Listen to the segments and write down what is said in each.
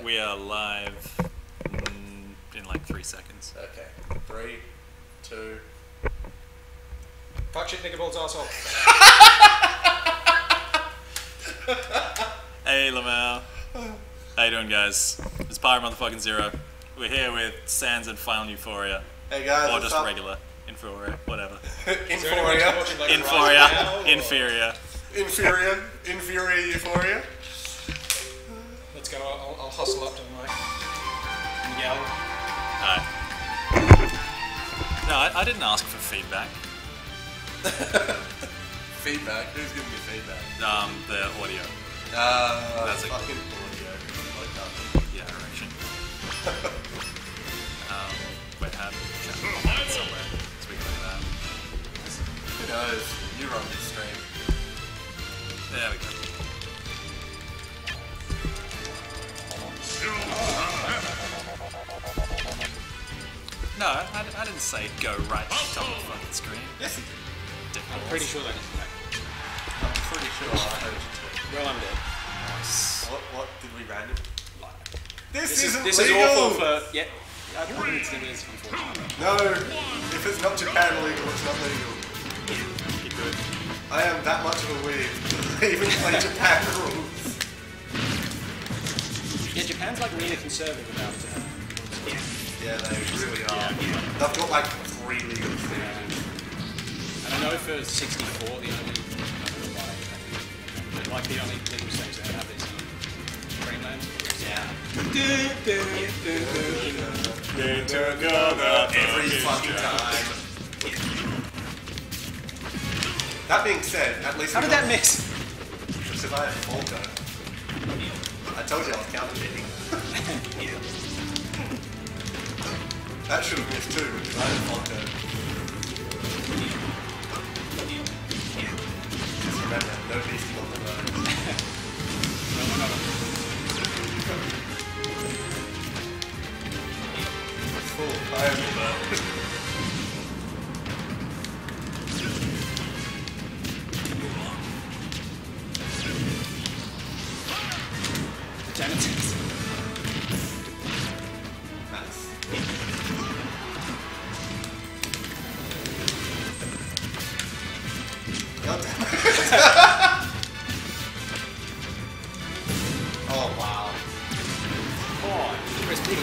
We are live in like 3 seconds. Okay. 3, 2. Fuck shit, nigga balls arsehole. Hey Lamau. How you doing, guys? It's Pyro Motherfucking Zero. We're here with Sans and Final Euphoria. Hey guys, or what's just up? regular. Inferior, whatever. Inferior. Inferior. Inferior Euphoria. Let's go, I'll hustle up to Mike. Miguel. Alright. No, I didn't ask for feedback. Feedback? Who's giving you feedback? The audio. That's a- fucking audio. Like that. Yeah, direction. Wait, how to chat somewhere. Speaking like that. Who knows? You run this stream. There we go. No, I didn't say go right to the top of the fucking screen. Yes, you did. I'm pretty sure that is back. I'm pretty sure I heard you too. Well, I'm dead. Nice. What did we random? This This isn't is legal! awful for... Yeah. I think it is, unfortunately. No! If it's not Japan legal, it's not legal. You're good. I am that much of a weird. I even play Japan rules. Yeah, Japan's like really conservative about Yeah, they really are. They've got like 3 legal things. and I know for 64, the only... I don't know why, but like the only legal states that have is Greenland. Yeah. Every fucking time. That being said, at least How did that mix? Because I have Volta. I told you I was counterfeiting. That should have missed too, because I had Volta. Just remember, no beasting on the road. Full fireball. Lieutenant. Nice. God damn it. Oh wow. Oh, press B.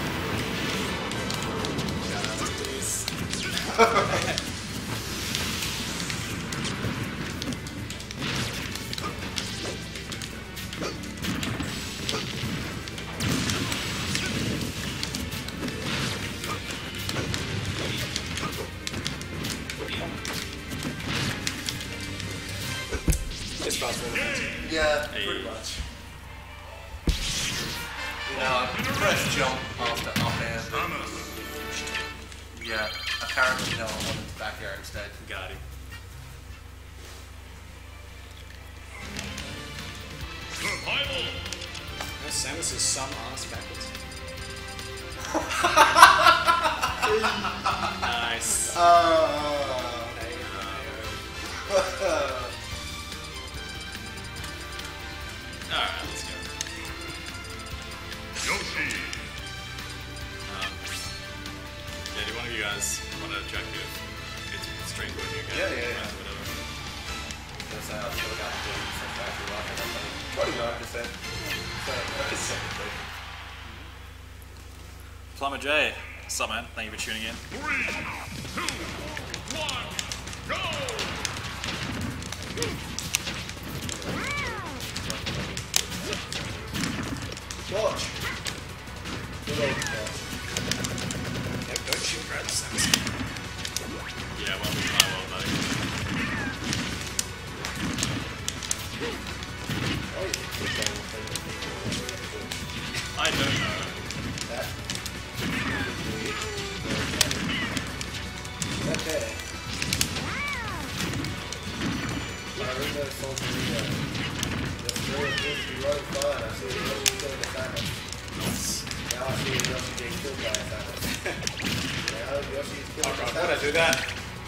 Just fast forward. Yeah, pretty much. You know, I press jump after up air. Yeah, apparently no, I wanted back air instead. Got it. No, Samus is some ass backwards. Nice. Alright, let's go. Yeah, do one of you guys want to check if it's streamed with you guys? Yeah. Whatever. That's how I feel about doing some factory life. 29%. So, that's technically. Plumber J, what's up, man? Thank you for tuning in. 3, 2, 1, go! Watch. Good old watch. Yeah, don't shoot right at Samus. Yeah, well, we try well, buddy. Oh, you can keep going with I don't know. that. Okay. Naruto sold me the story appears to be running fine. I see the Yoshi killing the Thanos. Now I see Yoshi being killed by a Thanos. Now Yoshi's killing the Why'd I Thanos. do that?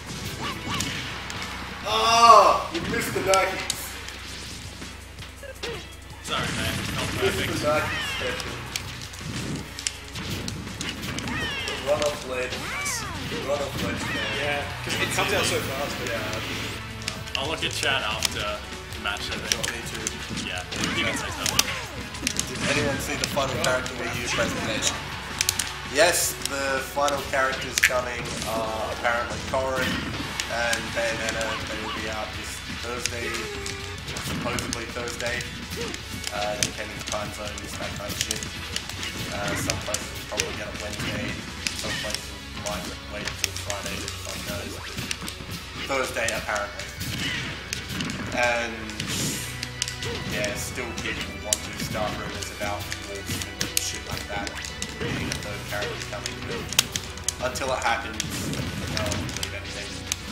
Oh! You missed the Nikes. Sorry, man. Not Missed perfect. the Nike special. Run off lead. Run off lead, man. Yeah, because it comes out so fast. But Yeah. I'll look at chat after the match, I think. Me too. Yeah, you can say something. Did anyone see the final character Wii U presentation? Yes, the final characters coming are apparently Corrin and Bayonetta. They will be out this Thursday, supposedly Thursday, depending on time zones, that kind of shit. Some places will probably get it Wednesday, some places might wait till Friday, if God knows. Thursday, apparently. And yeah, still people want to start rumors about Wolf and shit like that. Being a third character coming, but until it happens, no one will believe anything.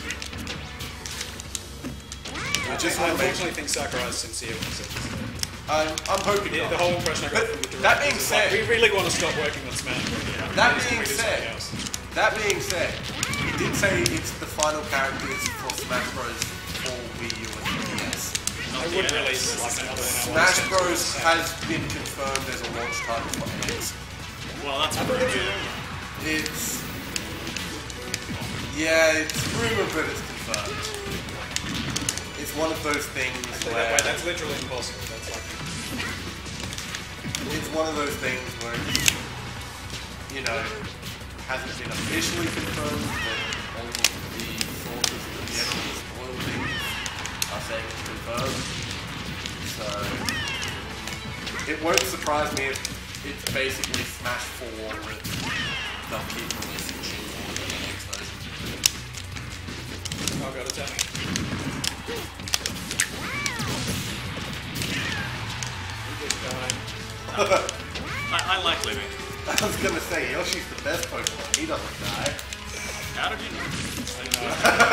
We just I want to make. unfortunately think Sakurai is sincere when he says this. I'm hoping Yeah, not. the whole impression I got But from the director that being is said- like, we really want to stop working on Smash Bros. That Let's being do said, something else. That being said, he did say it's the final characters for Smash Bros. For Wii U and 3DS. I would release like another one. Smash Bros. Has been confirmed as a launch title for NX. Well, that's pretty good. It's... Yeah, it's rumored, but it's confirmed. It's one of those things where... Wait, that's literally impossible. That's like... It's one of those things where it's, you know, hasn't been officially confirmed, but all of the sources that generally spoil things are saying it's confirmed. So it won't surprise me if it's basically Smash 4 with they'll keep releasing shit for the NX version. Oh god, it's happening. You just died. I like living. I was gonna say Yoshi's the best Pokemon. He doesn't die. How did you know? I know.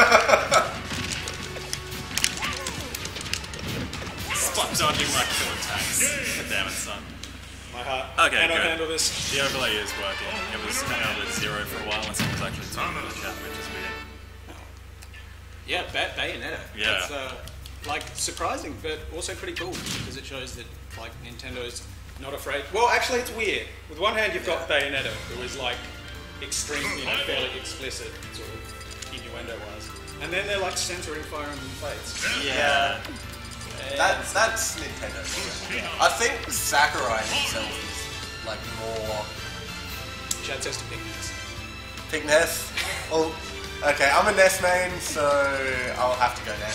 Stop dodging my kill attacks. Damn it, son. My heart. Okay, Can I good. handle this? The overlay is working. It was hanging out at 0 for a while when someone was actually talking in the chat, which is weird. Yeah, Bayonetta. Yeah. It's like surprising, but also pretty cool because it shows that like Nintendo's not afraid. Well, actually, it's weird. With one hand, you've got Bayonetta, who is like extreme, you know, fairly explicit, sort of innuendo-wise, and then they're like censoring Fire Emblem Fates. Yeah. That's Nintendo. I think Sakurai himself is like more Chad says to Big Ness. Big Ness. Well, okay, I'm a Ness main, so I'll have to go Ness.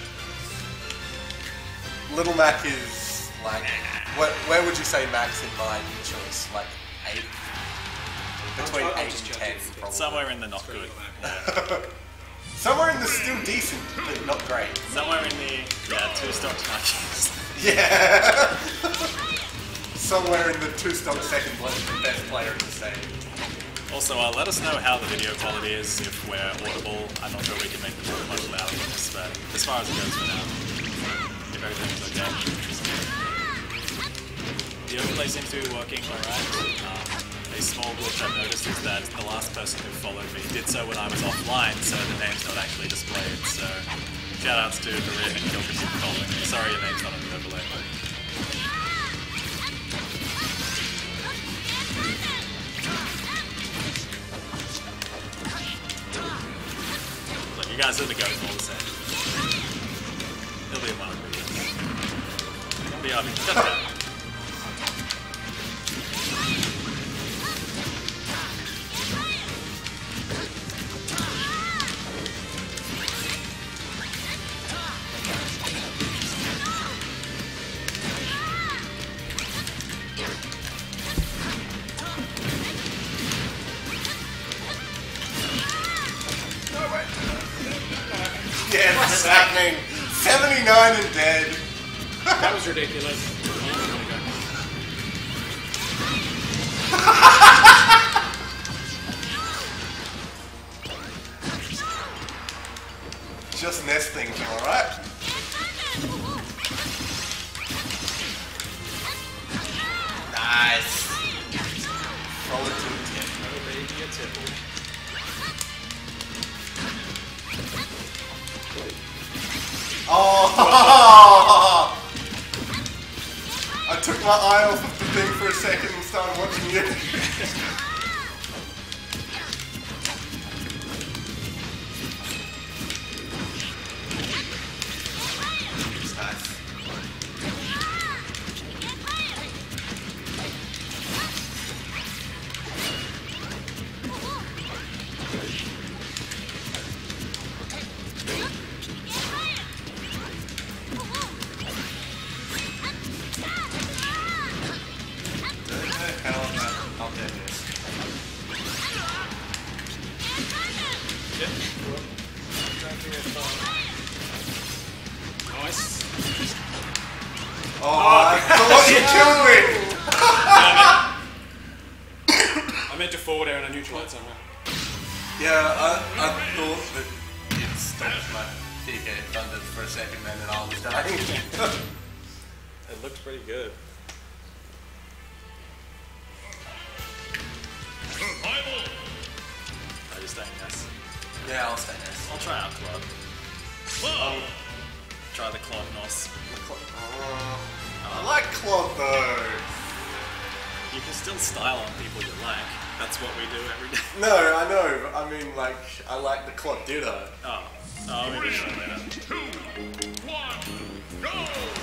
Little Mac is like, where would you say Mac's in my choice? Like 8? Between I'll 8 just and judge 10, it. probably. Somewhere in the not good. Somewhere in the still decent, but not great. Somewhere in the, yeah, 2-stock matches. Yeah. Somewhere in the 2-stock second best player in the stage. Also, let us know how the video quality is, if we're audible. I'm not sure we can make the video much louder than this, but as far as it goes for now, if everything's okay. The overlay seems to be working alright. A small glitch I've noticed is that the last person who followed me did so when I was offline, so the name's not actually displayed. So, shoutouts to the Rim and Kilker for following me. Sorry your name's not on the overlay. Look, you guys are the goats all the same. He'll be a one of them. Be up. Shut down. Yeah, that's happening. 79 and dead. That was ridiculous. Just Ness things, alright? Nice. Roll it to the tip. Oh, baby, a tipple. Oh! I took my eye off of the thing for a second and started watching you. It's nice. I'll take this. Yeah. Nice. Oh, I thought you killed me! I meant to forward air and I neutralized somehow. Yeah, I thought that it stopped my PK thunder for a second and then I was dying. It looked pretty good. Survival. I just staying this. Yeah, I'll stay this. I'll try out Club. Club. Try the Club Nos. I like Claude though. You can still style on people you like. That's what we do every day. No, I know. But I mean, like, I like the Claude Ditto. Oh. Oh, maybe show later. 2, 1, go.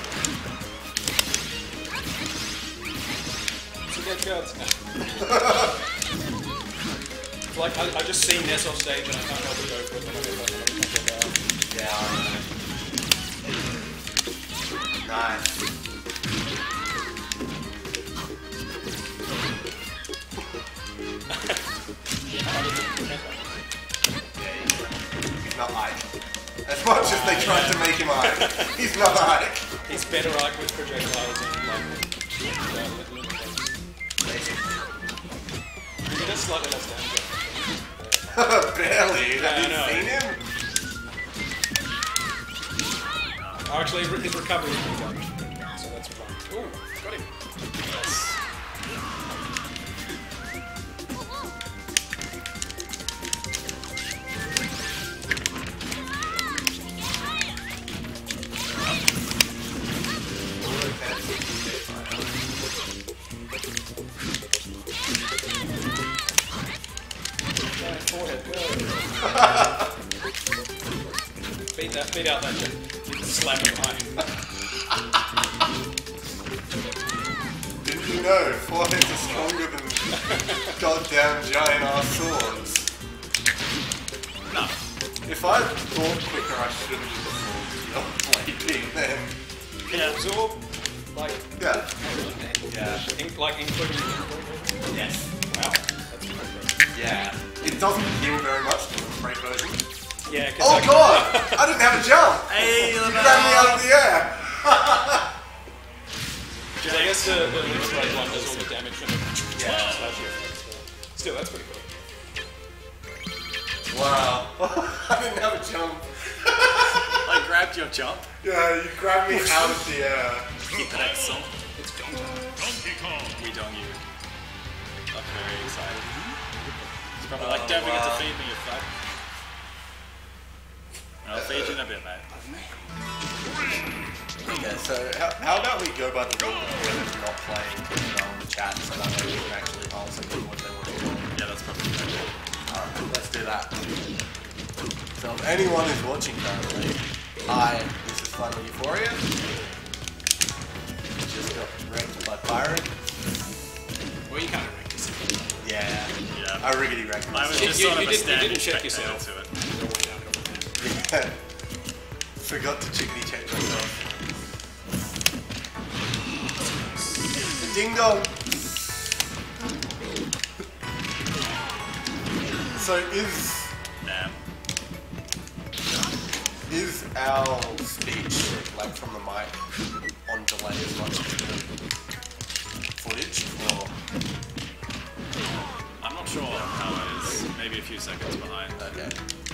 So get cards. Like, I just see Ness off stage and I can't help but go for it when I get back. Yeah, I know. Nice. He's not Ike. As much as they tried to make him Ike, he's not Ike. He's better Ike with projectiles and like he does slightly less damage. Barely. Yeah, Have I you know. seen him? Oh, actually, his recovery is pretty good. So that's fun. Ooh, got him. Forehead, beat out that shit. Slap him behind. Didn't you know foreheads are stronger than goddamn giant ass swords? No. If I thought quicker, I should have just not blading then. Yeah. Absorb, like, Yeah. Yeah. like including. Yes. Wow, that's pretty good. Yeah. It doesn't heal very much to the freight version. Yeah, Oh god! I didn't have a jump! Hey, You grabbed me out of the air! I guess the Lynch Blade one does all the damage from the Yeah. slash effects. Still, that's pretty cool. Wow. I didn't have a jump. I grabbed your jump. Yeah, you grabbed me out of the air. Keep the next song. It's Donkey. Donkey Kong. We don't you. I'm very excited. It's probably like, don't forget to feed me, you fuck. I'll feed you in a bit, mate. Okay, so how about we go by the rule of not playing on the chat so that way we can actually answer people what they want to do. Yeah, that's probably good. Alright, let's do that. So if anyone is watching currently, hi, this is Final Euphoria. Just got wrecked by Byron. Well, you can't rank this. Yeah, Yeah. I riggedy wrecked I was myself. just You- sort you of a didn't- you standing didn't check spectator yourself. to it. Yeah. Forgot to chickadee check myself. Ding dong! So Damn. is our speech, like from the mic, on delay as much as the footage? Or I'm not sure how it is. Maybe a few seconds behind. okay.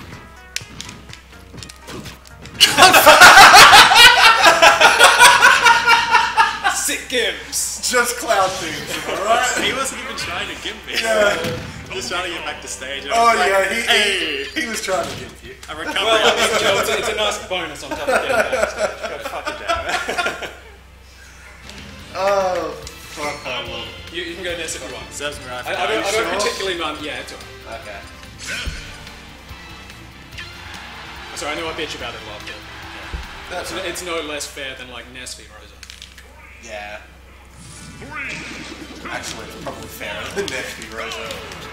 Sick gims! Just cloud things, alright? He wasn't even trying to give me. Yeah. Just trying to get back to stage. and I Oh was like, yeah, hey, he was trying to give you. a recovery. Well, you know, it's a nice bonus on top of getting backstage. God fucking damn it. Oh, fuck, I You can go Ness if you want. Serves me right. I don't sure? particularly mind. Yeah, it's alright. Okay. Sorry, I know I bitch about it a lot, but That's right. it's no less fair than like Ness v Rosa. Yeah. 3, 2, Actually, it's probably fairer than Ness v Rosa.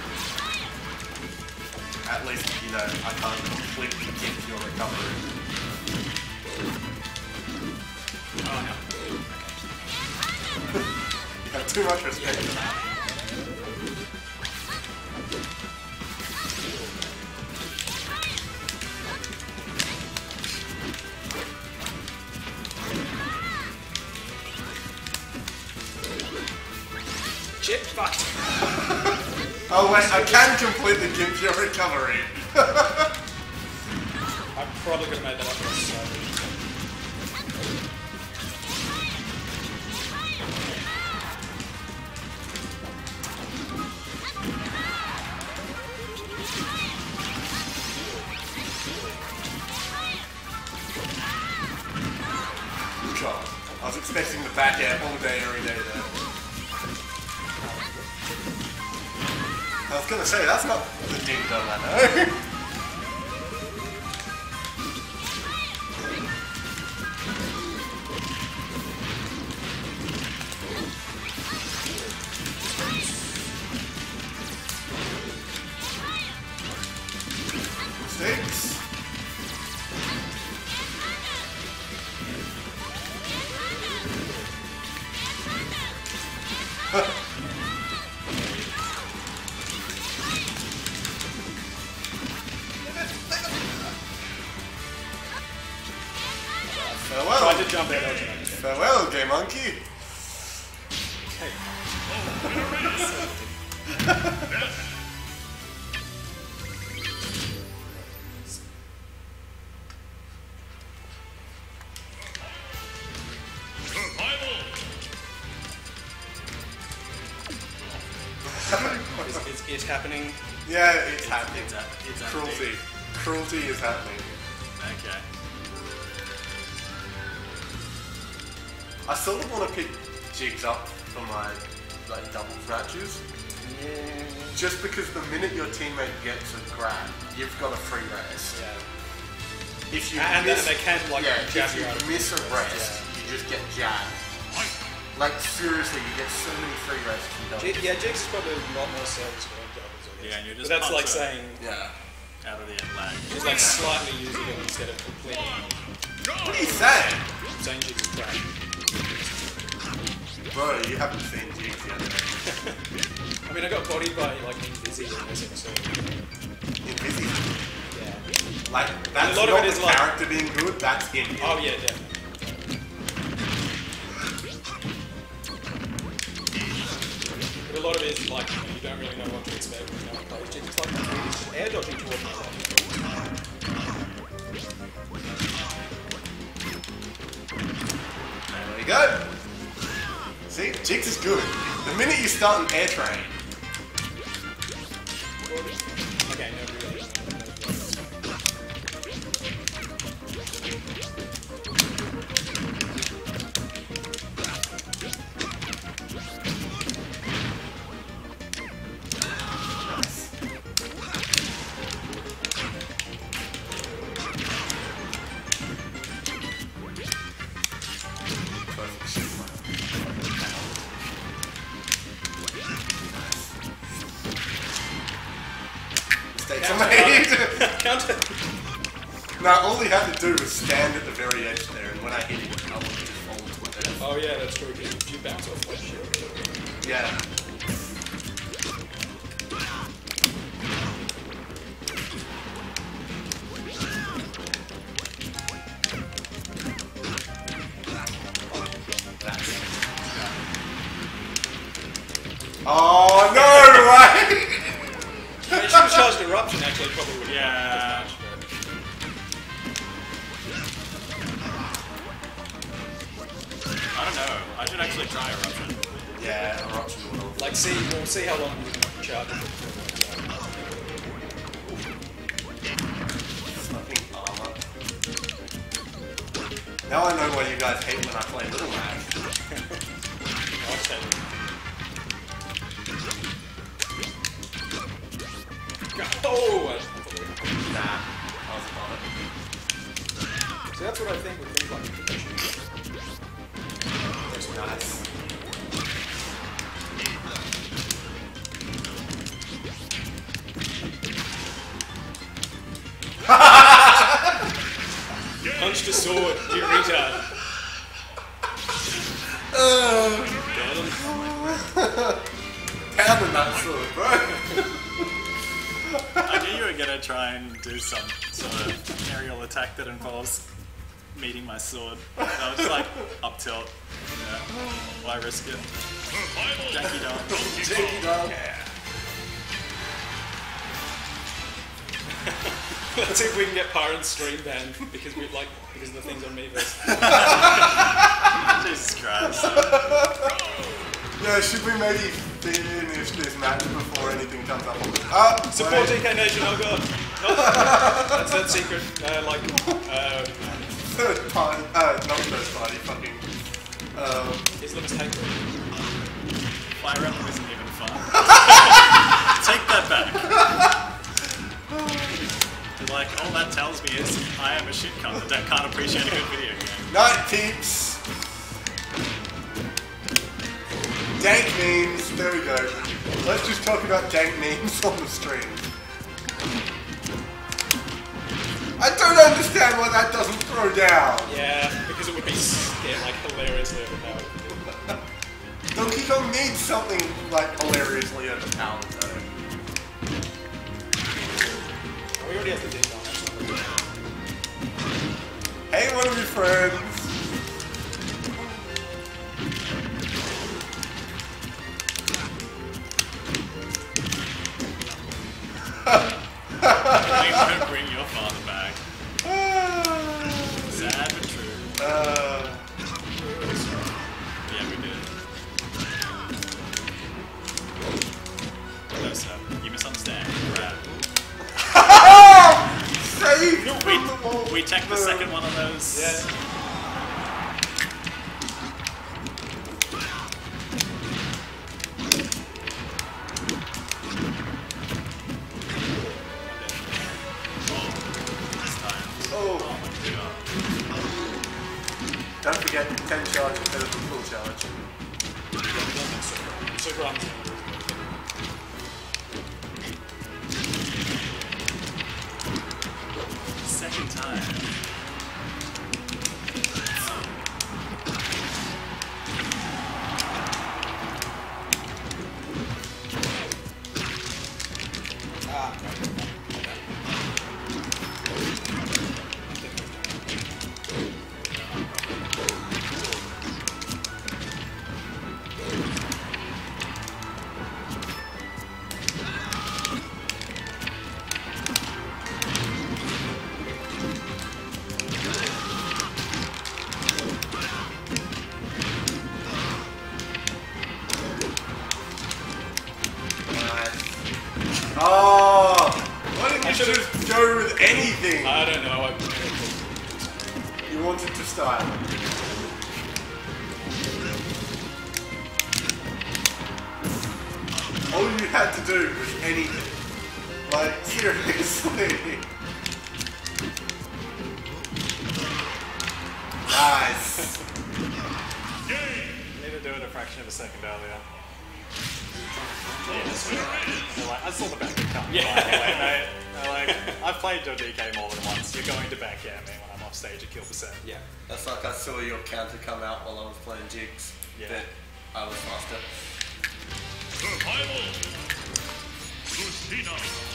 At least, you know, I can't completely get your recovery. Oh no. You have too much respect for that. Shit, fucked. Oh wait, I can completely give your recovery. I'm probably gonna make that up myself. God, I was expecting the back air all day, every day there. I was gonna say, that's not the ding dong I know. Six. Farewell. Tried to jump out of it. Farewell, Gay Monkey. survival. Is it happening? Yeah, it's happening. It's happening. Cruelty. Cruelty is happening. Okay. I sort of want to pick Jigs up for my like double matches. Just because the minute your teammate gets a grab, you've got a free rest. Yeah. If you And miss, they can like jab if you you out of miss a rest, you just get jabbed. Like seriously, you get so many free rests from double. Yeah, Jigs is probably a lot more serviceable in doubles, I guess. Yeah, and you're But just that's like pumped saying Yeah. out of the end lag. it's like slightly usable instead of completely. What are you saying? Saying Jigs is crap. Bro, you haven't seen Jigs yet. I mean, I got bodied by like Invisi in this episode. Invisi. Yeah. Like, that's a lot of not it is the like- character being good, that's him. Oh yeah, definitely. But a lot of it is like you don't really know what to expect when no one plays Jigs. It's like he's just air dodging towards me. There we go. See, Jigs is good. The minute you start an air train, Okay, no, really. mistakes are made. Counter. No, all he had to do was stand at the very edge there, and when I hit him, I would just fall to my death. Oh yeah, that's true. Because you bounce off like shit. Yeah. Oh, no way! You should have charged Eruption actually, probably would have Yeah. as much, I don't know. I should actually try Eruption. Yeah, eruption will. but, like, we'll see how long you can charge it. Fucking armor. Now I know why you guys hate when I play Little Mac. I'll say. what I think with things like Pikachu. That's nice. Punched a sword, you retard. Got him. Pounding that sword, bro. I knew you were gonna try and do some sort of aerial attack that involves meeting my sword. I was just like, up tilt. Yeah. Why risk it? Janky dog. Janky dog. Let's see if we can get Pyron's stream banned because of the things on Miiverse. Jesus Christ. Yeah, should we maybe finish this match before anything comes up on the Support DK Nation, oh god. No. That's that secret, third party, not first party, fucking, his looks hateful. Fire Emblem isn't even fun. Take that back. Like, all that tells me is I am a shit cunt that can't appreciate a good video game. Night peeps! Dank memes, there we go. Let's just talk about dank memes on the stream. I don't understand why that doesn't throw down. Yeah, because it would be hilariously overpowered. Donkey Kong needs something like hilariously overpowered though. We already have the ding on actually. Hey, one of your friends. We won't bring your father back. Sad but true. Yeah, we did. No, sir. You misunderstand. Right. Save from the wall. We checked the second one of those. Yes. Oh, Oh my god. don't forget 10 charge instead of the full charge. Super arms. Second time. Oh, why didn't you just go with anything? I don't know. You wanted to style. All you had to do was anything. Like, seriously. Nice. Need to do it a fraction of a second earlier. Yeah, sweet. Like, I saw the back come. Yeah. Anyway, mate. Like, I've played your DK more than once. You're going to backhand me when I'm off stage at kill percent. Yeah. That's like I saw your counter come out while I was playing jigs. Yeah. But I was faster. Survival. Lucina.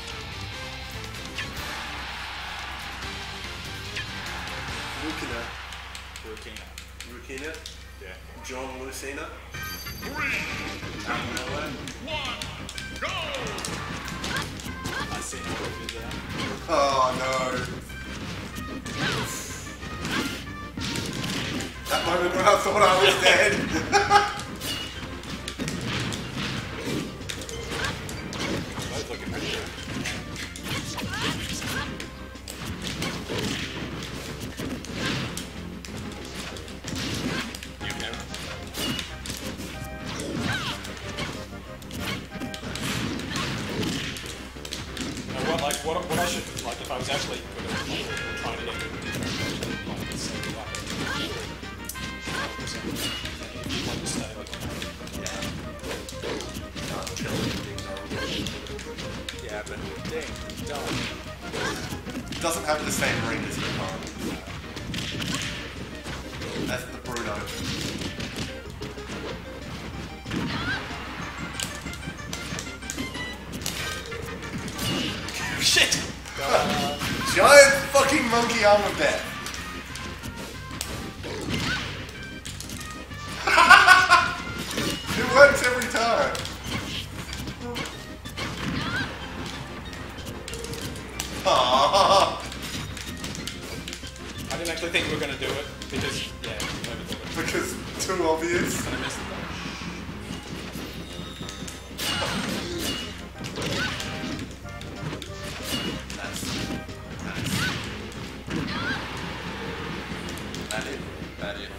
Rukina. Rukina. Yeah. John Lucina. 3, 2, 1, go! I see how it is there. Oh no. That moment when I thought I was dead. Both looking pretty good. You okay? What I should, like, if I was actually good at trying to get good, like, Can't kill anything, Yeah, but dang, don't. though. Doesn't have the same ring as Pokemon. That's the Bruno. Shit! Giant fucking monkey armor bet. It works every time. Aww. I didn't actually think we were going to do it because, yeah, I overthought it. Because too obvious. And I missed That it. That it.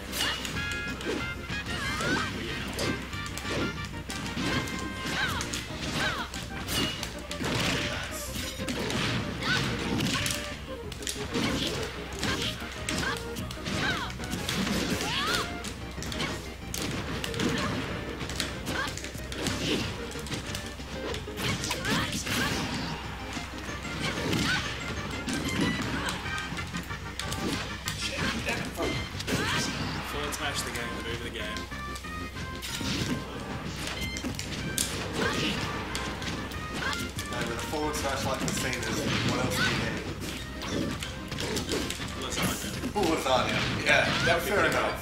Forward smash the game, move the game. And with a forward slash like Messina's, what else do you need? Lasagna. Ooh, lasagna. Yeah, That would be fair pretty enough.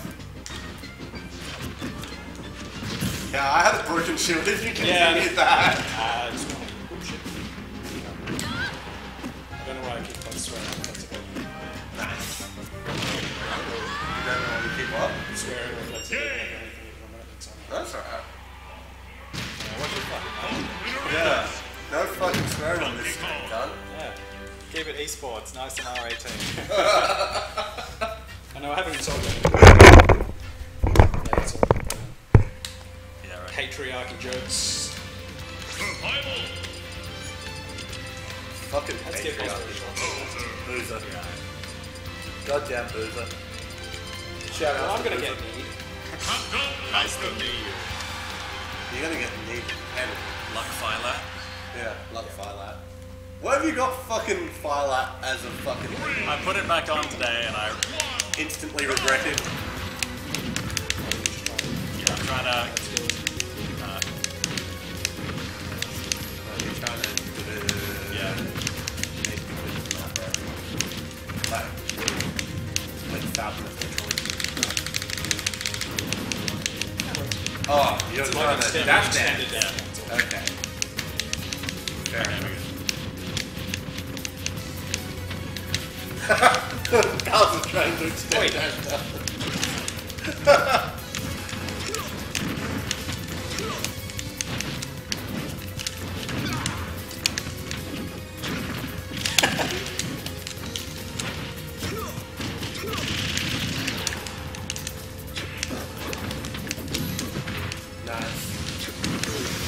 Yeah, I had a broken shield if you can Yeah. need that. it's not bullshit. I don't know why I keep on swearing. That's okay. Nice. You don't know how to keep up? Swearing reflects it. I don't know anything from it. It's on. That's alright. What the fuck? Yeah. No fucking swearing on this stream, done. Yeah. Keep it esports, nice and R18. I know I haven't resolved it. Yeah, it's all Yeah, right. patriarchy jokes. Survival. Fucking Let's get patriarchy. Bowser. Boozer. Goddamn Boozer. Shout Well, out I'm to gonna Boozer. get me. Countdown. Nice to meet you. You're gonna get need penalty. Luck Phyla. Yeah, love Phylat. What have you got fucking Phylat as a fucking I put it back on today and I instantly regretted? I'm trying to You're trying to yeah. Like Falcon Oh, you're Like trying to extended, dash extended dance. down. That's all. Okay. Fair enough. Carl's is trying to extend Wait. dash down. Nice.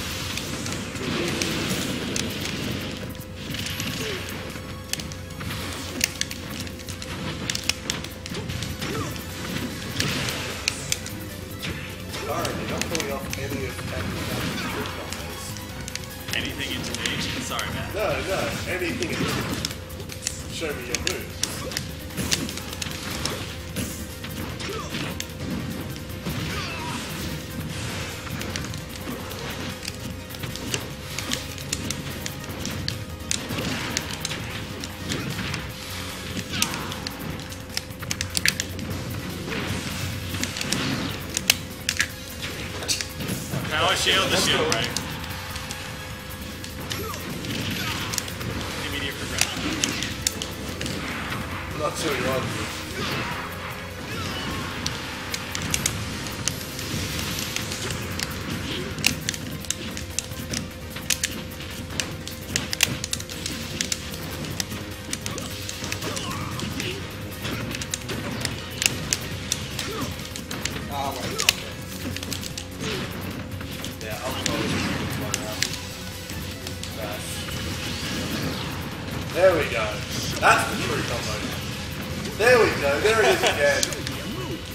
Alright, you're not pulling off any of the combos. Anything into me? Sorry, man. No, anything. Show me your moves. Power shield, the shield break. Immediate progression. I'm not sure you're on. Ah, wait. Okay. Yeah, I'll go with one round. There we go. That's the true combo. There we go. There it is again.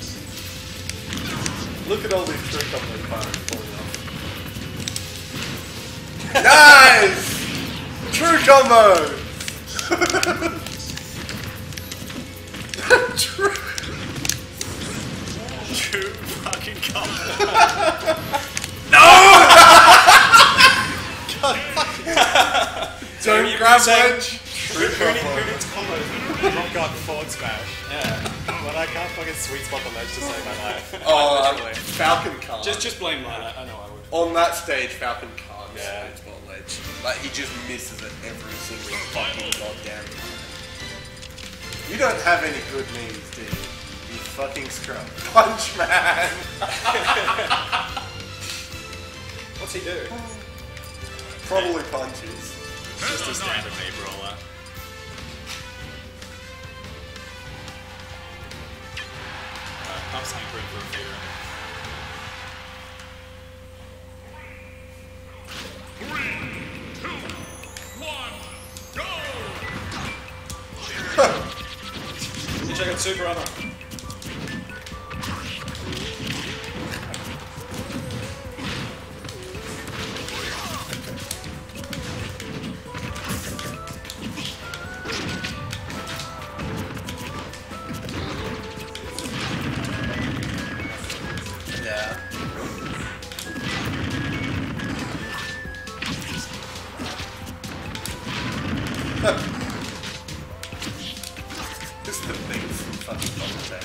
Look at all these trick combos finally pulling off. Nice! True combo! True. True fucking combo. Don't grab wedge. Who needs combos? Rock God forward smash. Yeah. But I can't fucking sweet spot the ledge to save my life. Oh, Literally. Falcon can't. Just blame Lila. I know I would. On that stage, Falcon can't Yeah. sweet spot ledge. Like, he just misses it every single fucking goddamn time. You don't have any good knees, do you? You fucking scrub. Punch man! What's he do? Probably punches. Just a standard knee brawler. Pump's hankering for a feeder. 3, 2, 1, go! You check out Super Armor. Yeah. Just the things fucking content.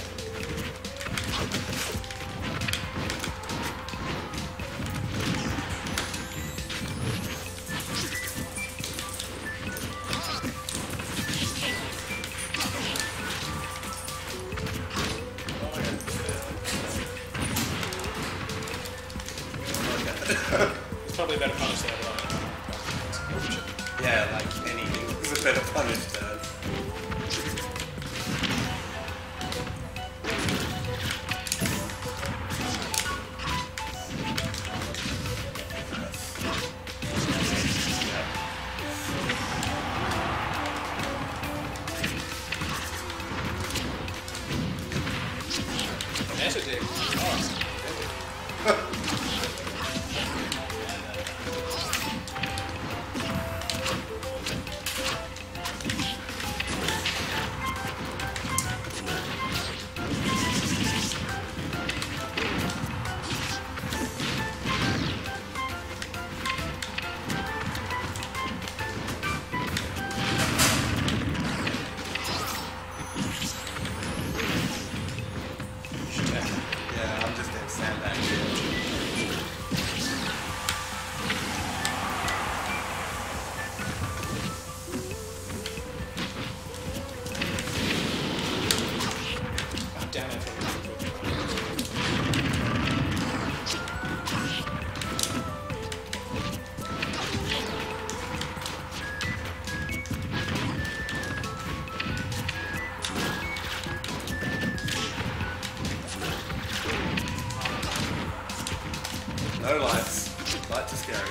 It's probably a better punish than everyone. Yeah, like anything. It's a better punish turn. Meta dick. Oh, Yeah, I'm just gonna stand back here. damn it. No lights. Lights are scary.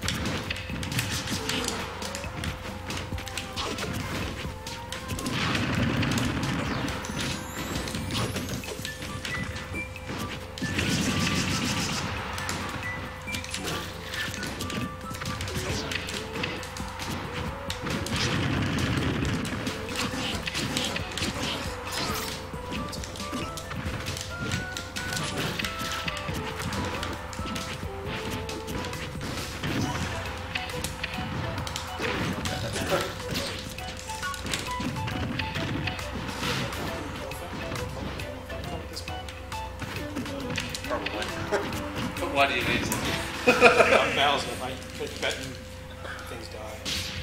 Probably. But why do you need to? I'm Bowser, mate. Keep betting things die.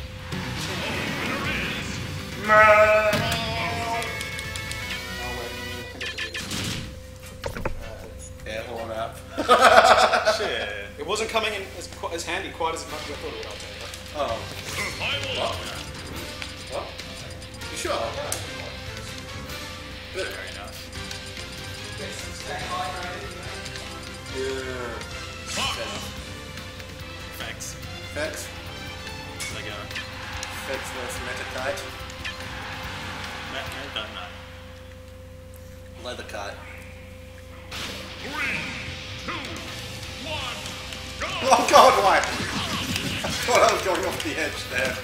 Oh, wait. I think I have to do this. Air horn up. Shit. It wasn't coming in as handy quite as much as I thought it would, I'll tell you that. Oh. Survival! What? You sure? Good. Very nice. Yeah. Thanks. Fex? There you go. Fex versus Metakite. No. Leather kite. 3, Oh god, why? I thought I was going off the edge there.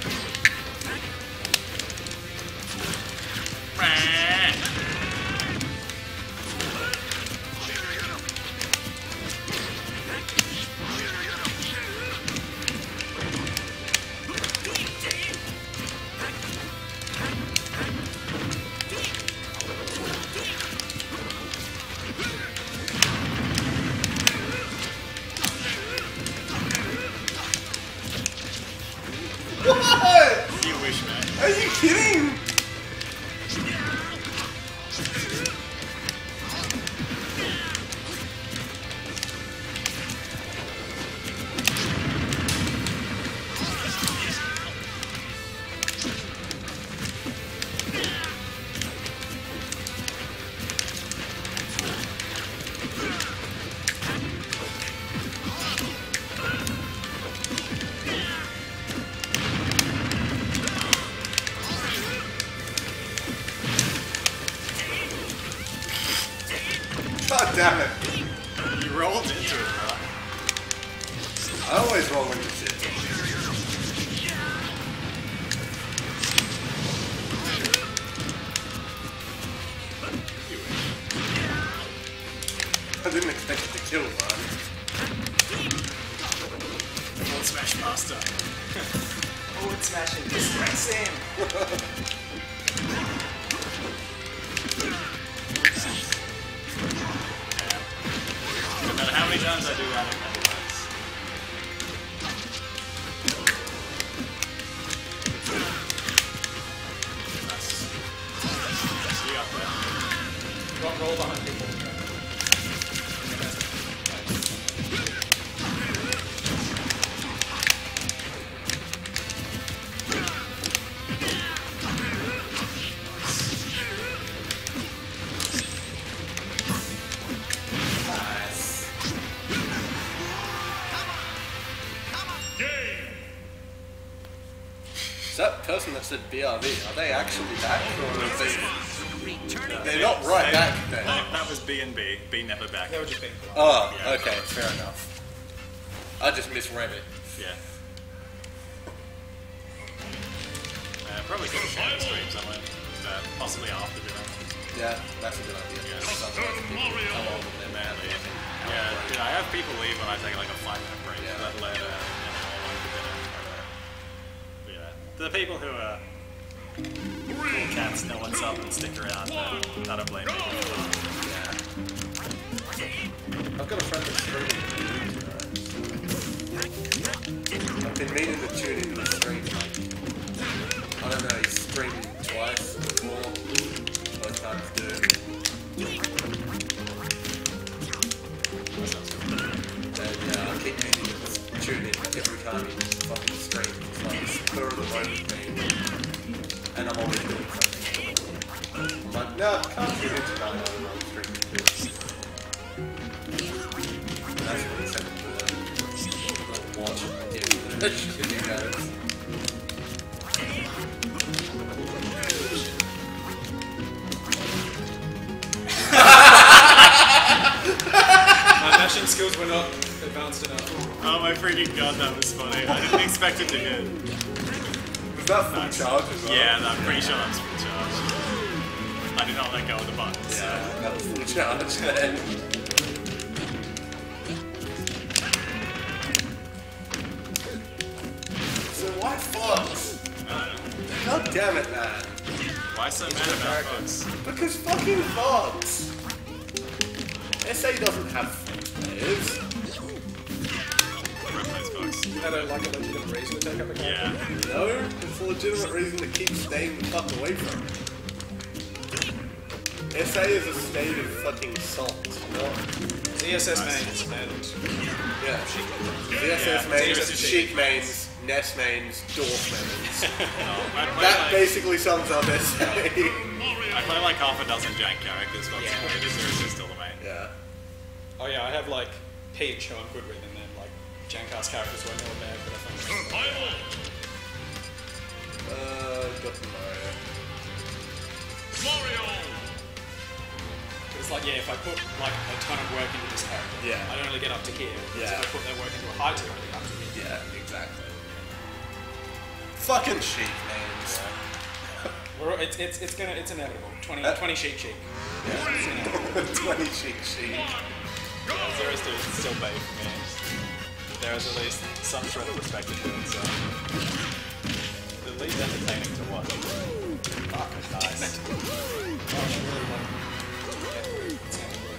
What? You wish, man. Are you kidding? God damn it. You rolled into it, bro. I always roll into shit. I didn't expect it to kill, man. Forward smash master. Forward smashing, distracts him. No matter how many times I do that, it never works. Nice. You got that. Got roll behind people. Is that person that said BRB, are they actually back? Or are they... They're not right back then. That was B and B. B never back. They were just being polite. Oh, Yeah. okay, fair enough. I just misread it. Yeah. Probably could have shared the stream somewhere. Possibly after dinner. Yeah, that's a good idea. Yeah. Sometimes people come on with their man. Yeah, dude, I have people leave when I take like a 5-minute break, Yeah. let alone an hour long for dinner. But, yeah. The people who are cool cats know what's up and stick around, but I don't blame them. Yeah. I've got a friend that's streaming. I've been meaning to tune into the stream. I don't know, he's streamed twice before. Both times do. And I keep meaning to tune in every time he fucking streams. It's like a spur of the moment thing. And I'm always doing something. I'm like, no, I can't tune in tonight. I'm streaming too. And that's what he said to watch and give that shit, you guys. My mashing skills were not advanced enough. Oh my freaking god, that was funny. I didn't expect it to hit. Was that full charge as well? Yeah, I'm pretty sure that's full charge. I did not let go of the button, so. Yeah, that was full charge then. So why Fox? God damn it, man. Why so mad about Fox? Because fucking Fox. SA doesn't have players. Everyone plays Fox. I don't like a legitimate reason to take up a character. Yeah. No, it's a legitimate reason to keep staying the fuck away from it. SA is a state of fucking salt, not... ZSS mains and Yeah. ZSS Yeah, mains, ZSS Sheik mains, Ness mains, Dwarf mains. I play That like, basically sums up SA. I play like half a dozen jank characters, but Yeah. Zerus is still the main. Yeah. oh yeah, I have like Peach who I'm good with, and then like Jankcast characters who I know are bad, but I find Survival! Got Mario. Mario! it's like like, yeah, if I put like a ton of work into this character, Yeah. I'd only get up to here. Whereas Yeah. if I put that work into a high tier, I'd get up to here. Yeah, exactly. Fucking sheep names. It's inevitable. 20 sheep sheep. Yeah. It's inevitable. 20 sheep. Zero Suit is still bait for me. There is at least some shred of respect to doing so. At least entertaining to watch. Fuck, nice. Oh, I really like it.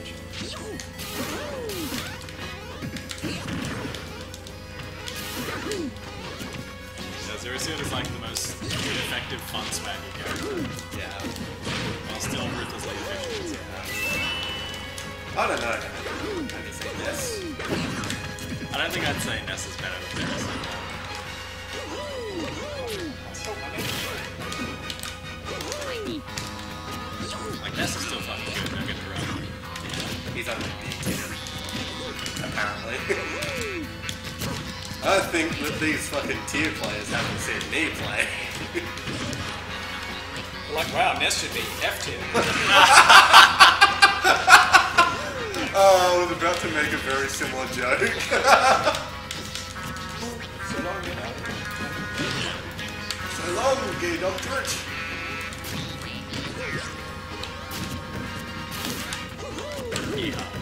So Zero Suit is like the most effective fun swaggy character. Yeah. While still ruthlessly efficient. I don't know. Have you seen this? I don't think I'd say Ness is better than Zero Suit. Like Ness is still fucking good, don't get me wrong. He's only big, apparently. I think that these fucking tier players haven't seen me play. Like, wow, Ness should be F tier. Oh, I was about to make a very similar joke. So long, you know. So long, gay doctorate. Yeehaw.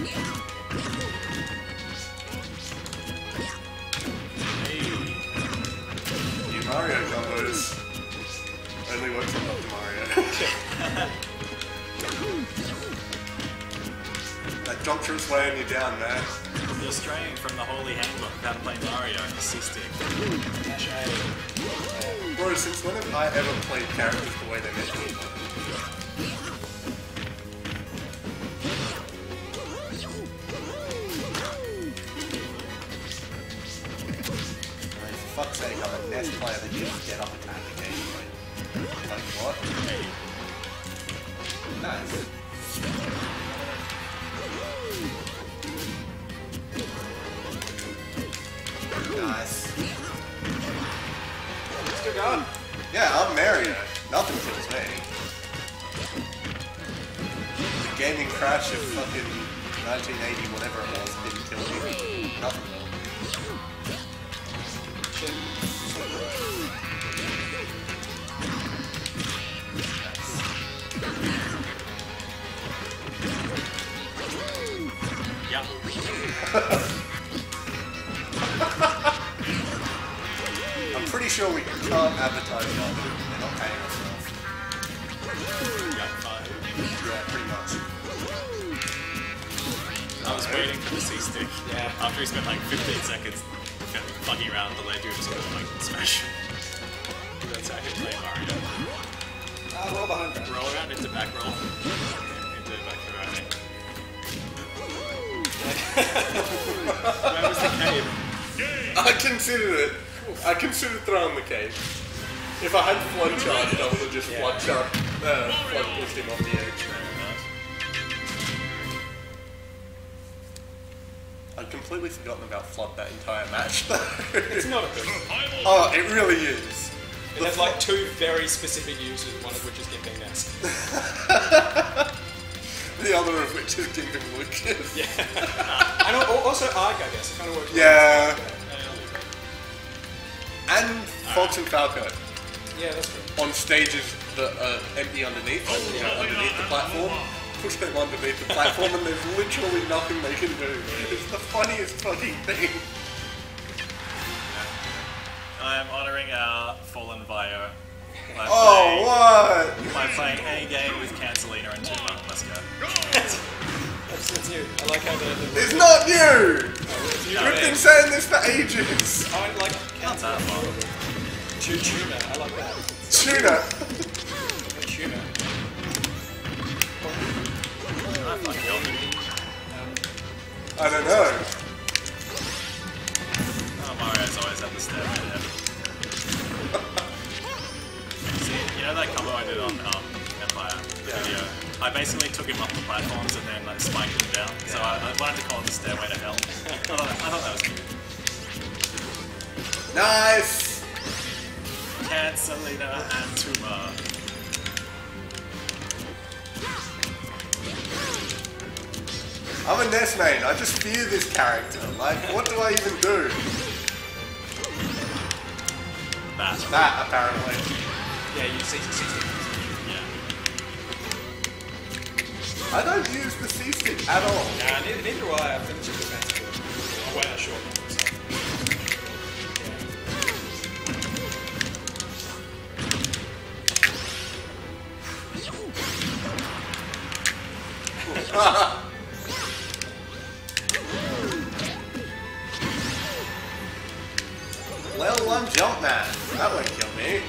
Hey. You Mario combos. Only works on Dr. Mario. That doctorate's weighing you down, man. You're straying from the holy handbook of how to play Mario and the C-stick. Dash A. Bro, since when have I ever played characters the way they're meant to be played? For fuck's sake, I'm a Ness player that uses get up attack occasionally. Like, what? Nice. Nice. Still going. Yeah, I'm Mario. Nothing kills me. The gaming crash of fucking 1980, whatever it was, didn't kill me. Nothing will. Yeah. I'm pretty sure we can't advertise that. They're not paying ourselves. Yeah, fine. Yeah, pretty much. I was waiting for the C-stick. Yeah. After he spent like 15 seconds fucking around with the ledge, you just go like smash. That's how I can play Mario. Roll behind that. Roll around into back roll. Into back around. Where was the cave? I considered it. I considered throwing the cave. If I had flood charged, I would have just flood charged, flood pushed him off the edge. I'd completely forgotten about flood that entire match. It's not a good one. Oh, it really is. It has like two very specific uses, one of which is Gimping Ness. The other of which is Kingdom Lucas. Yeah. And also Ark, I guess. It kind of works. Yeah. Well. And Fox and Falco Yeah, that's good. on stages that are empty underneath, you know, underneath the platform. Push them underneath the platform and there's literally nothing they can do. It's the funniest fucking thing. I am honouring our fallen Vio by playing any game with Cancelina and Tuma. Let's go. That's you. I like how the It's not you! No, We've been it's saying this for ages. I like not that far. Tuna. I like that. Tuna. Tuna. I fucking got it. I don't know. Oh, Mario's always at the stairway there. See, you know that combo I did on Empire, the video? I basically took him off the platforms and then like spiked him down. So I wanted to call it the stairway to hell. I thought that was cute. Nice. Cancelina and Tuma. I'm a Ness main. I just fear this character. Like, what do I even do? That, apparently. Yeah, you see 60. Yeah. I don't use the C-stick at all. Nah, neither do I. I finished the fancy. Oh, wait, sure. Level 1 jump man. That won't kill me.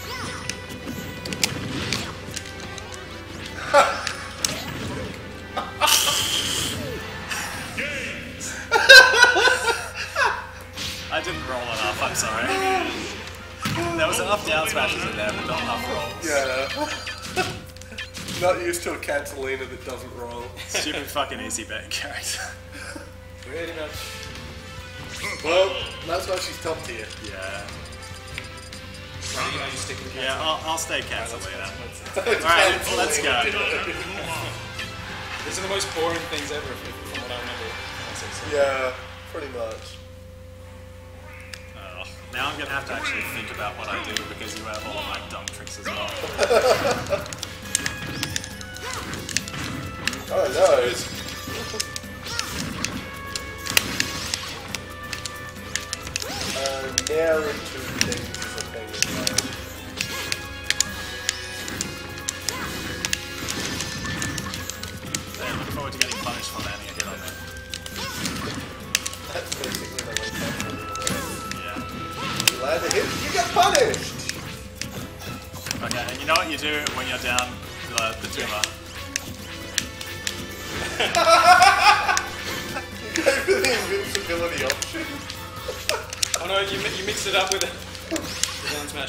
I didn't roll enough, I'm sorry. There was enough down smashes in there, but not enough rolls. Yeah. Not used to a Cancelina that doesn't roll. Stupid fucking easy betting character. Pretty much. Well, that's why she's top tier. Yeah. Right, you know, you stick with Yeah, I'll stay Cancelina. Alright, Alright, let's go. These are the most boring things ever, from what I remember. When I said so. Yeah, pretty much. Oh, now I'm gonna have to actually think about what I do because you have all of my dumb tricks as well. Oh no. Nair into things is a thing as well. Yeah, looking forward to getting punished for landing a hit on it. That's basically the way to Yeah. you land a hit, you get punished! Okay, and you know what you do when you're down the tumor? You go for the invincibility option. Oh no, you mixed it up with a down smash.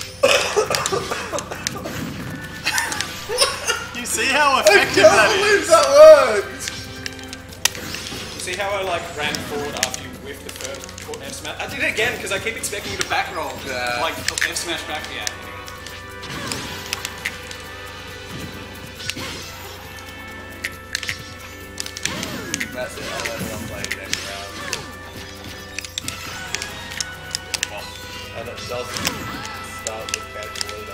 You see how I effective can't that believe is? that worked! See how I like ran forward after you whiffed the first F smash? I did it again because I keep expecting you to back roll. Yeah. Like F smash back, yeah. That's it, I'll let one play next round. And it doesn't start with Cancelina.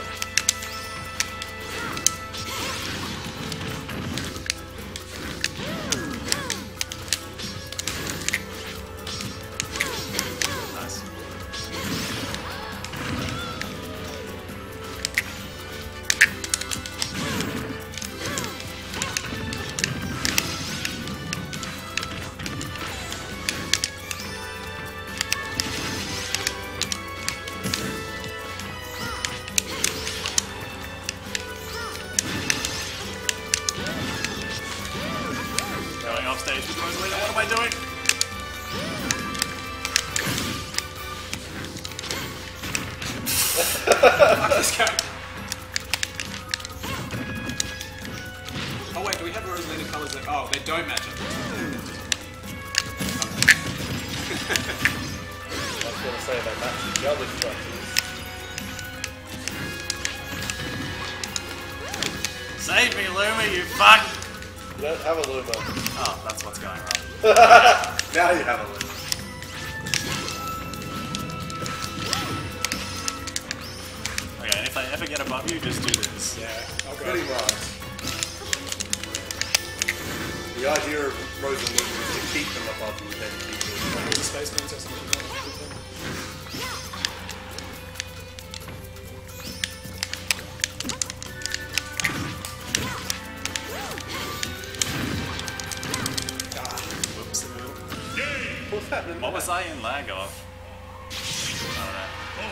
Nice. Going off stage with Rosalina, what am I doing? This character. Oh wait, do we have Rosalina colors that? Oh, they don't match up. I was gonna say they match each other's structures. Save me, Luma, you fuck! You don't have a Luma. Oh, that's what's going wrong. Now you have a Luma. Okay, and if I ever get above you, just do this. Yeah, I'll go. Pretty much. The idea of Rosalina is to keep them above you, then keep them. There's a space princess or something. Whoops. What's happening? What was I in lag of? I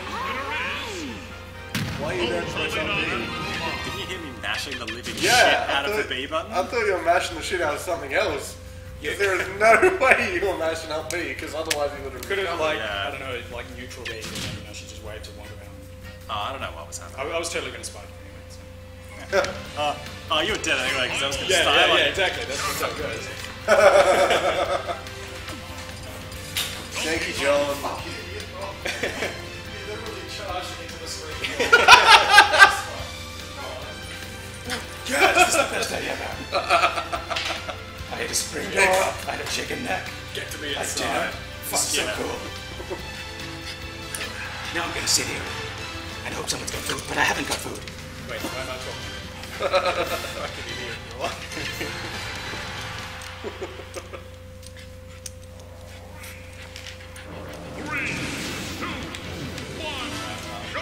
Why are you there for something? don't know. Didn't you hear me mashing the living Yeah, shit out I of the thought- B button? I thought you were mashing the shit out of something else. Because there is no way you were mashing up B, because otherwise you would have Could have like Yeah. I don't know, like neutral B, and then you know she just waved to wander around. Oh, I don't know what was happening. I was totally gonna spike anyway. So. Oh, you were dead anyway, because I was going to Yeah, style yeah, it. yeah, exactly. That's how it goes. Thank you, John. Literally charged into the screen. Yes! This is the best day ever. I hate this. screamed, oh, I had a chicken neck. Get to me I inside. did. Fuck, so Yeah. cool. Now I'm gonna sit here and hope someone's got food, but I haven't got food. Wait, why am I talking? Fucking idiot. Three, two, one, go!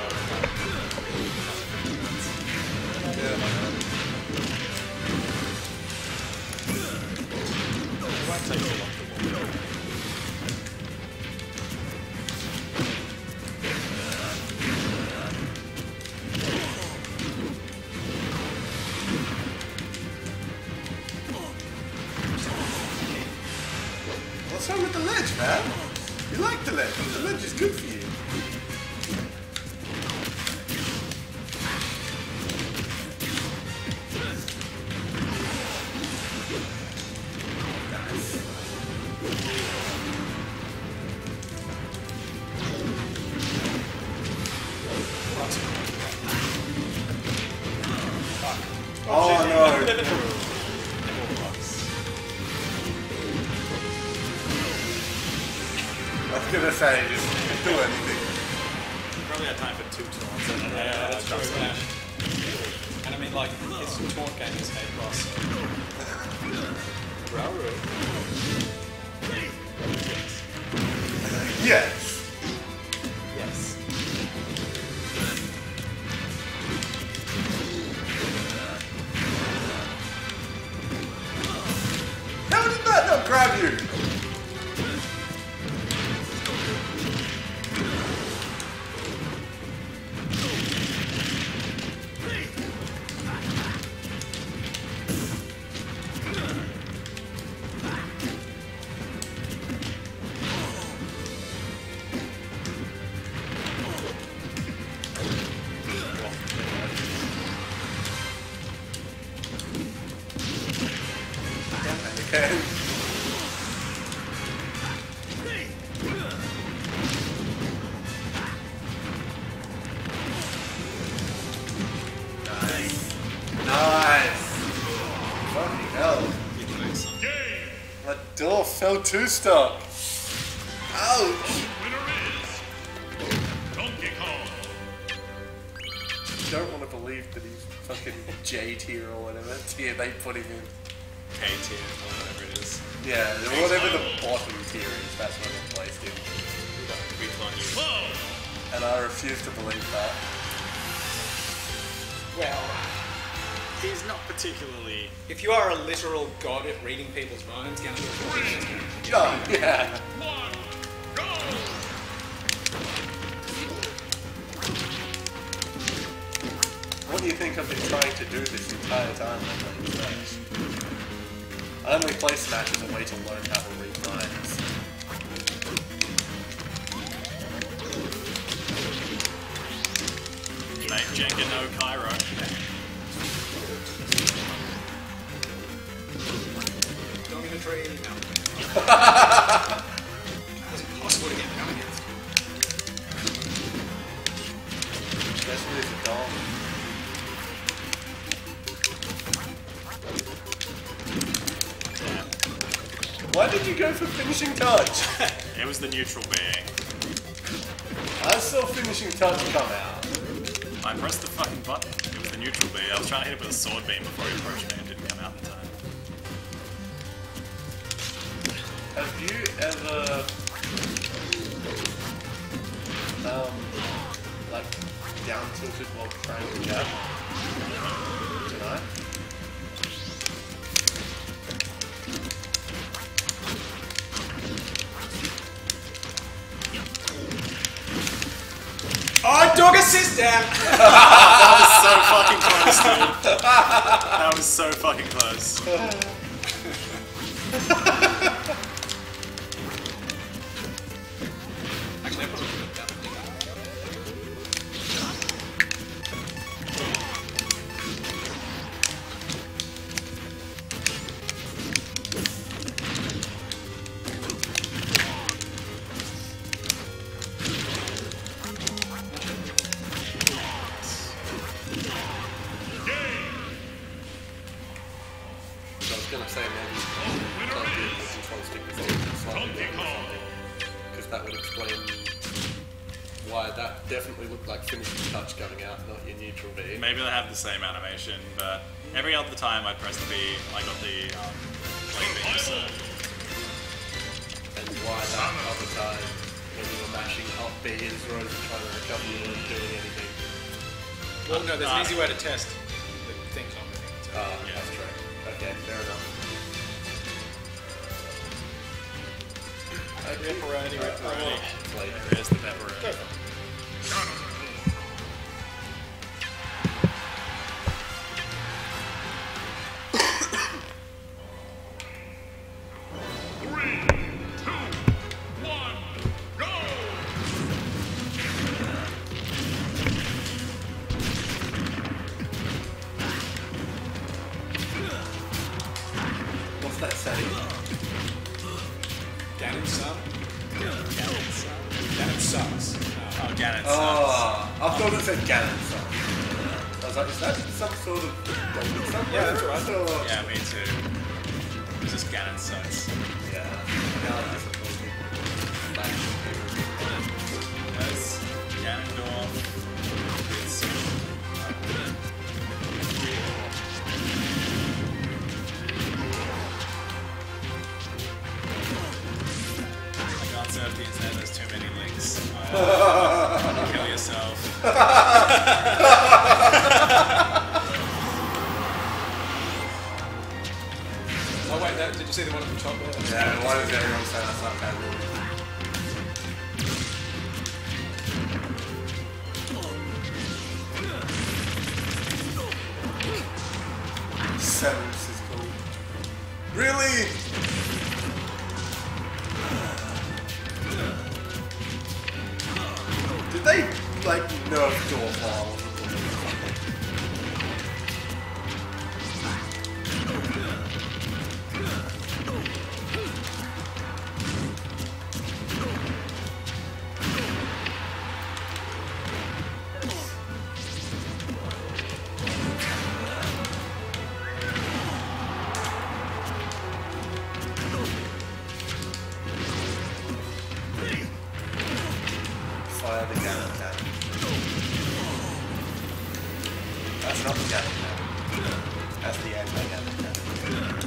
What's wrong with the ledge, man? You like the ledge. The ledge is good for you. Oh no! I was gonna say, just do anything. Probably had time for 2 taunts. Yeah, that's true. Yeah. And I mean, like, it's taunt game is A+. Yes. Yes. How did that not grab you? Okay. Nice. Fucking hell. Game. My door fell too stuck. Ouch. Winner is Donkey Kong. Don't want to believe that he's fucking J tier or whatever tier they put him in. K tier or whatever it is. Yeah, whatever the bottom tier is, that's where they placed him. Whoa. And I refuse to believe that. Well, He's not particularly. if you are a literal god at reading people's minds, Ganondorf, Oh, yeah. One, go! What do you think I've been trying to do this entire time when playing Smash? I only play Smash as a way to learn how to read minds. Mate, Jenga no Cairo. Dog in the tree, no. It's impossible to get going against. Especially as a dog. Why did you go for finishing touch? It was the neutral being. I saw finishing touch come out. I pressed the fucking button. It was the neutral being. I was trying to hit it with a sword beam before he approached me and didn't come out in time. Have you ever, like, down tilted while trying to jab? Tonight? Oh, dog assist down! That was so fucking close, dude. That was so fucking close. Actually, I probably could have done it. I was gonna say maybe why that definitely looked like finishing touch coming out, not your neutral B. Maybe they have the same animation, but every other time I pressed B, I got the blade B. So. And why that other time when you were mashing up B and Rose and trying to recover you weren't doing anything. Well, no, there's an easy way to test the things on moving. So. Yeah. That's true. Okay, fair enough. Ripperoni, ripperoni. There is the pepperoni. What's that say? Ganon son? Ganon sucks. Oh, Ganon sucks. Oh, I thought it said Ganon son. I was like, is that some sort of golden sun? Yeah, that's right. Or... Yeah, me too. It's just Ganon sucks. Yeah. Now I'm disappointed. That's Ganondorf. It's I can't surf the internet, there's too many links. Kill yourself. Oh wait, did you see the one at the top there? Yeah, why does everyone say that's not bad news? Sevens is cool. Really? Did they like nerf Dorfall? Fire the Ganon cannon. That's not the Ganon cannon. That's the anti-Ganon cannon.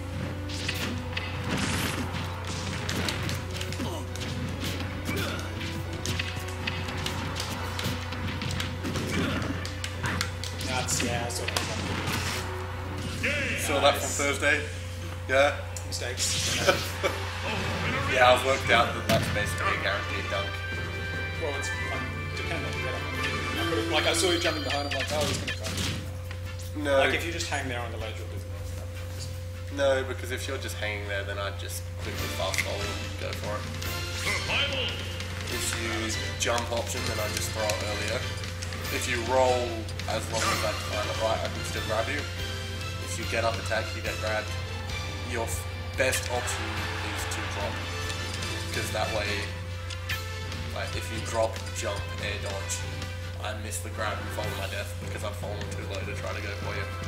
Nuts, yeah, sort of. Saw that from Thursday? Yeah? Mistakes. Yeah, I've worked out that that's basically a guaranteed dunk. Well, it's dependent. Like I saw you jumping behind him, like, oh, he's gonna come. No. Like if you just hang there on the ledge, you'll do the No, because if you're just hanging there, then I'd just quickly fast forward and go for it. Survival. If you jump option, then I just throw it earlier. If you roll, as long as I time it right, I can still grab you. If you get up attack, you get grabbed. Your best option is to drop, because that way, like if you drop, jump, air dodge, I miss the grab and fall to my death because I've fallen too low to try to go for you.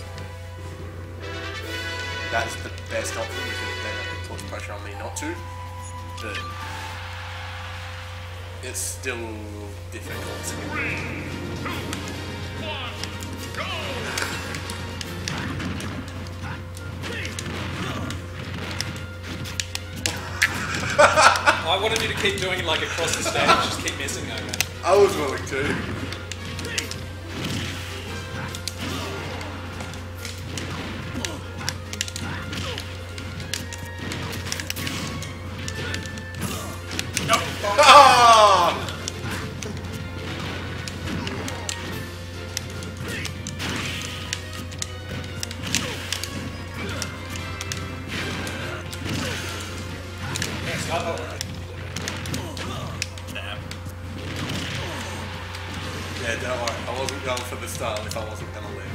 That's the best option because then it puts pressure on me not to, but it's still difficult. 3, 2, 1, go! I wanted you to keep doing it like across the stage, just keep missing though, man. I was willing to. Ah! Yes, oh, Damn. Yeah, don't worry. I wasn't going for the style if I wasn't going to live.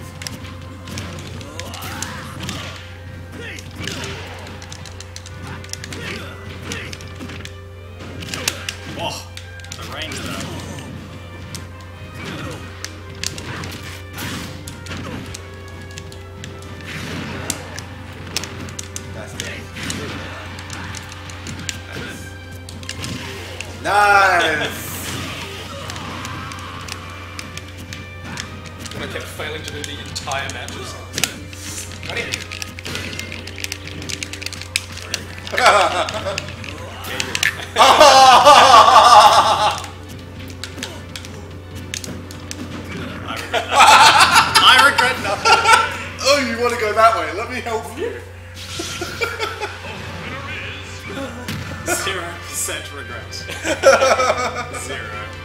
Oh, the range though. That's it. Nice! I kept failing to do the entire matches. Right here. I regret nothing. Oh, you want to go that way? Let me help you. 0% regret. 0.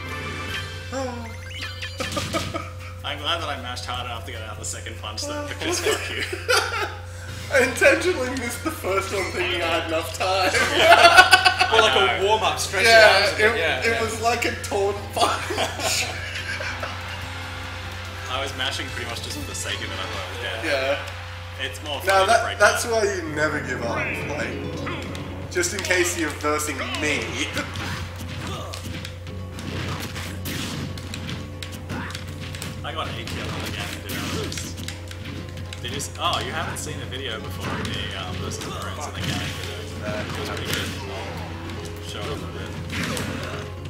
I'm glad that I mashed hard enough to get out the second punch though, because fuck you. I intentionally missed the first one thinking I had enough time. Or like a warm-up, stretch your Yeah, arms a bit. it was like a taunt punch. I was mashing pretty much just for the sake of it. I thought, Yeah. it's more Now fun to break that's down. why you never give up. Like, just in case you're versing me. I got 8 kills on the game, did I lose? Did you oh, you haven't seen the video before of me versus Lorenz in the game, did you? It was pretty good. I'll show it a little bit.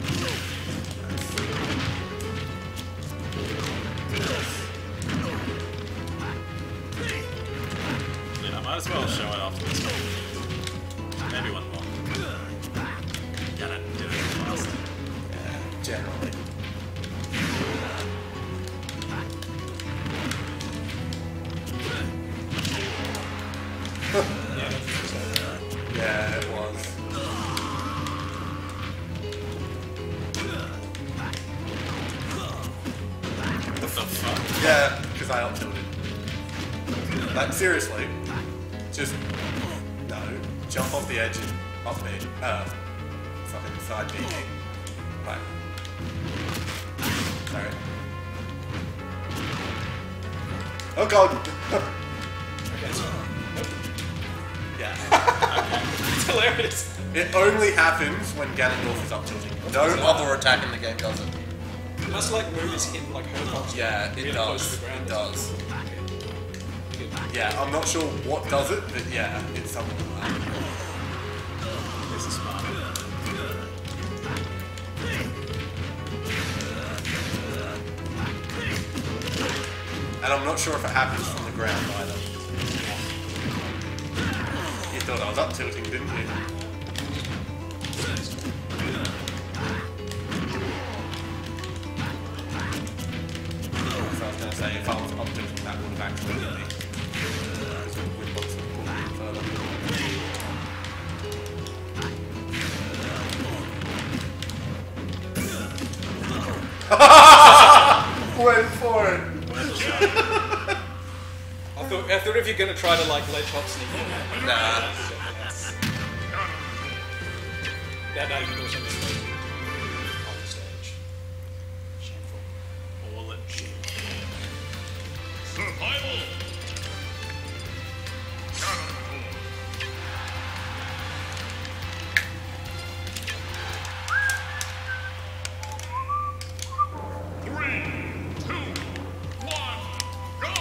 Yeah, I might as well show it after this one. Maybe one more. Yeah, I did it fast. Generally. Yeah, it was. What the fuck? Yeah, because I up tilted. Like, seriously. Just, no. Jump off the edge and up me. Fucking side B. Right. Sorry. Oh god! Yeah. It's hilarious. It only happens when Ganondorf is up tilting. No other attack in the game does it. Must like move his hit like her box. Yeah, it really close does. to the ground. It does. Okay. Yeah, I'm not sure what does it, but yeah, it's something like that. This is smart. And I'm not sure if it happens from the ground either. You thought I was up tilting, didn't you? So I was going to say, if I was up tilting, that would have actually hit me. Because the wind box would pull me further. Wait for it! I thought if you're gonna try to like ledge hop sneak in. Nah. Yeah, no, you can do something on the stage. Shameful. All it Survival. Three, two, one, go!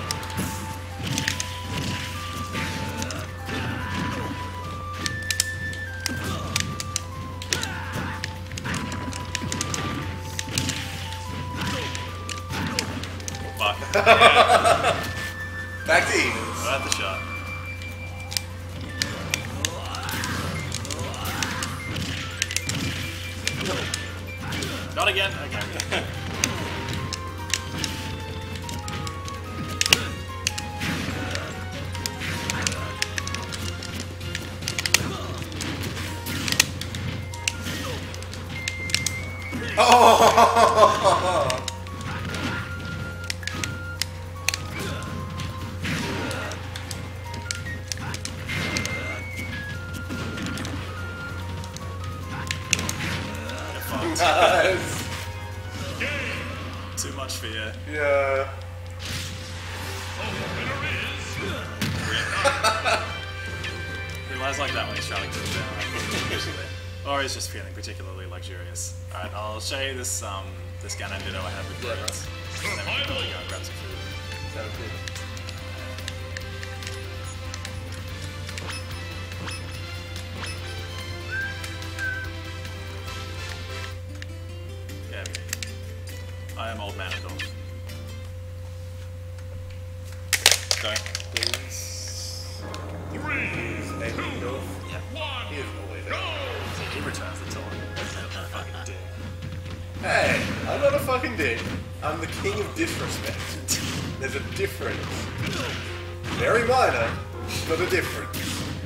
fuck. Back to even. Worth the shot. Not again. Okay. Oh! Nice. Too much fear. Yeah. He lies like that when he's trying to kill down, usually. Or he's just feeling particularly luxurious. Alright, I'll show you this this Ganon Ditto I have with Lorenz. And then we can probably go and grab some food. Sounds good. Yeah, I am old man adult. don't. He's aiming north. Yeah. He is always Go! aiming. He returns the taunt. That fucking dick. Hey, I'm not a fucking dick. I'm the king of disrespect. There's a difference. Very minor, but a difference.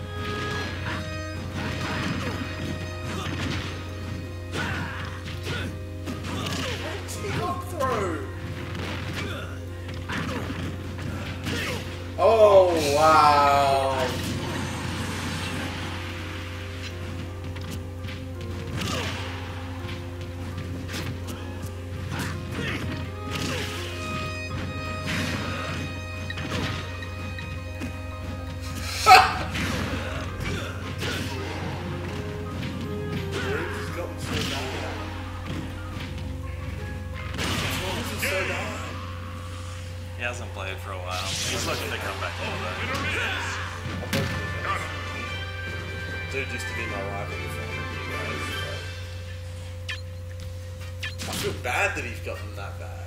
T-Hawk throw. Oh, wow. Bruce has gotten so bad. This is so bad. He hasn't played for a while. He's looking to come back a little bit. I'm both of them. Dude used to be my rival before you guys. But I feel bad that he's gotten that bad.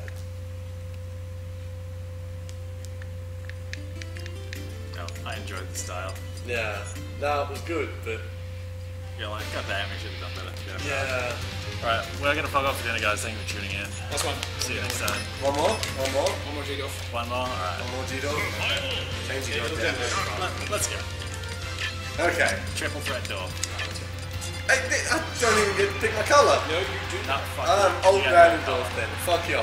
No, I enjoyed the style. Yeah. No, it was good, but You're like, god damn, we should have done better. yeah. Alright, we're gonna fuck off for dinner, guys. Thank you for tuning in. Last one. See you next time. One more? One more jig off. One more? Alright. One more G-Dog? Change your goddamn name. Let's go. Okay. Triple threat door. I don't even get to pick my colour. No, you do No, not. fuck I'm you. old You got man no and colour. Dorf then. Fuck y'all.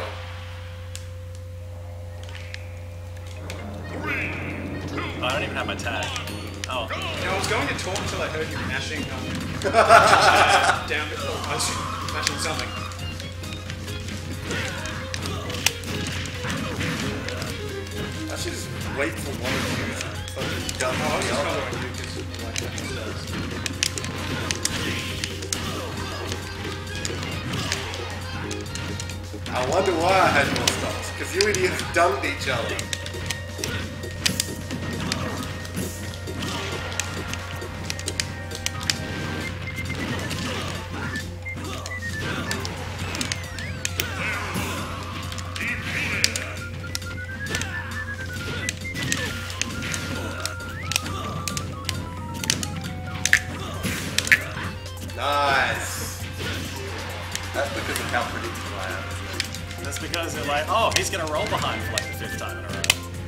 3, 2, I don't even have my tag. Oh. Yeah, I was going to talk until I heard you mashing down before. I was mashing something. I should just wait for one of you to fucking gun I was me just up. following you because like nothing does. I wonder why I had more stocks. Because you idiots dunked each other. Nice. That's because of how predictable I am, isn't it? That's because they're like, oh, he's gonna roll behind for like the 5th time in a row.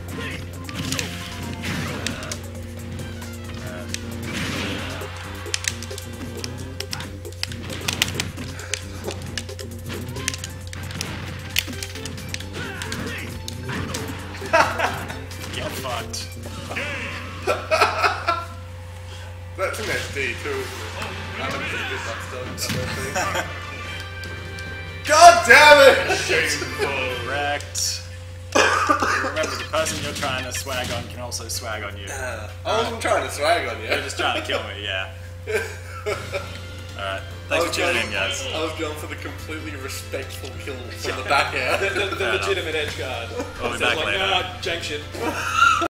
Get fucked. That's an SD too, isn't it? I haven't seen this that thing. God damn it! Shameful. Wrecked. Remember, the person you're trying to swag on can also swag on you. I wasn't trying to swag on you. You're just trying to kill me, yeah. Alright, thanks for tuning in, guys. I was going for the completely respectful kill from the back air. The legitimate edge guard. We'll be So back like, later. nah, jank shit.